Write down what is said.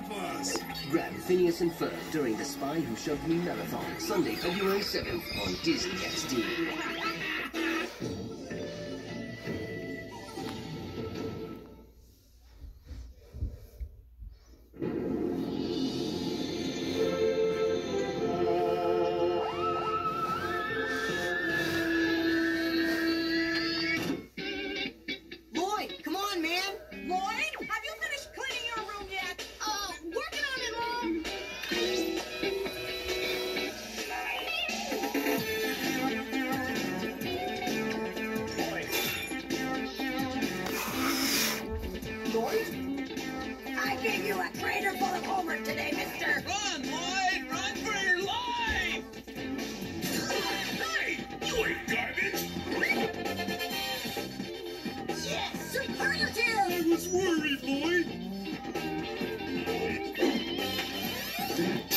of us. Grab Phineas and Ferb during the Spy Who Shoved Me Marathon, Sunday, February 7th on Disney XD. I gave you a crater full of homework today, mister! Run, Lloyd! Run for your life! Hey! You ain't garbage! Yes! Superlative! I was worried, Lloyd!